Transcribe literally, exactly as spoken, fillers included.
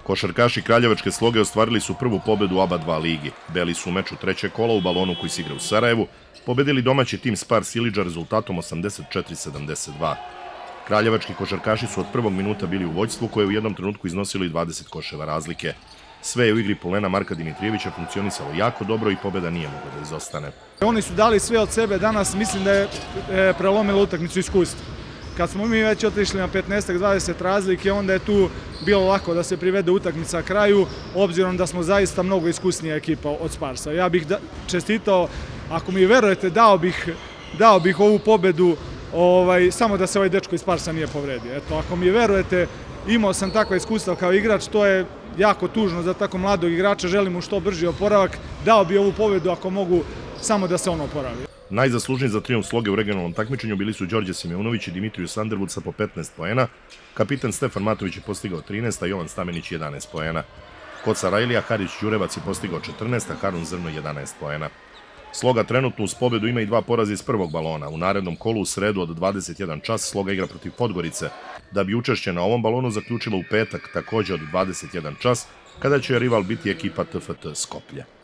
Košarkaši Kraljevačke Sloge ostvarili su prvu pobedu u aba dva ligi. Beli su u meču trećeg kola u Balonu koji se igra u Sarajevu pobedili domaći tim Spars Ilidža rezultatom osamdeset četiri sedamdeset dva. Kraljevački košarkaši su od prvog minuta bili u vođstvu koje je u jednom trenutku iznosilo i dvadeset koševa razlike. Sve je u igri polena Marka Dimitrijevića funkcionisalo jako dobro i pobeda nije mogla da izostane. Oni su dali sve od sebe danas, mislim da je prelomila utakmicu iskustva. Kad smo mi već otišli na petnaest dvadeset razlike, onda je tu bilo lako da se privede utakmica kraju, obzirom da smo zaista mnogo iskusnija ekipa od Sparsa. Ja bih čestitao, ako mi verujete, dao bih, dao bih ovu pobedu ovaj, samo da se ovaj dečko iz Sparsa nije povredio. Eto, ako mi verujete, imao sam takva iskustva kao igrač, to je jako tužno za tako mladog igrača, želim mu što brži oporavak, dao bi ovu pobedu ako mogu samo da se on oporavi. Najzaslužniji za trijumf Sloge u regionalnom takmičenju bili su Đorđe Simeunović i Dimitriju Sandervud sa po petnaest poena, kapitan Stefan Matović je postigao trinaest, a Jovan Stamenić jedanaest poena. Kod Sarajlija Harić Đurevac je postigao četrnaest, a Harun Zrno jedanaest poena. Sloga trenutno uz pobedu ima i dva poraza iz prvog balona. U narednom kolu u sredu od dvadeset jedan čas Sloga igra protiv Podgorice, da bi učešće na ovom balonu zaključila u petak također od dvadeset jedan čas, kada će rival biti ekipa T F T Skoplje.